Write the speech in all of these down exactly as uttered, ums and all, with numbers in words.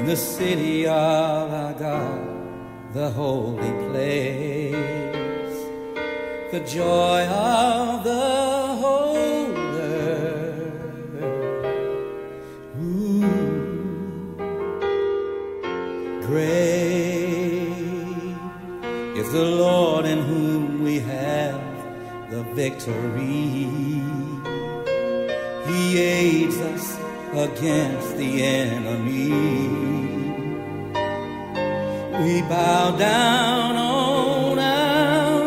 in the city of our God, the holy place, the joy of the whole earth. Ooh, great is the Lord in whom we have the victory. He aids us against the enemy. We bow down on our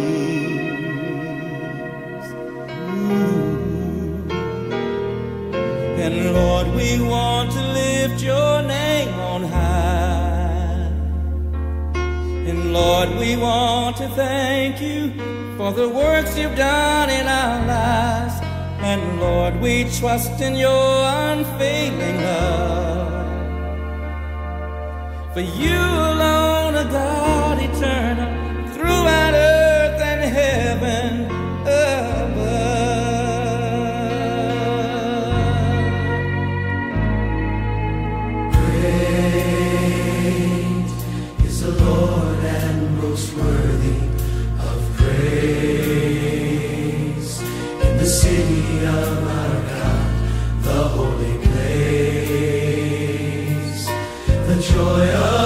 knees. Ooh. And Lord, we want to lift your name on high. And Lord, we want to thank you for the works you've done in our lives. And Lord, we trust in your unfailing love. For you alone are God eternal, throughout earth and heaven above. Great is the Lord and most worthy of praise. In the city of our God, the holy place, the joy of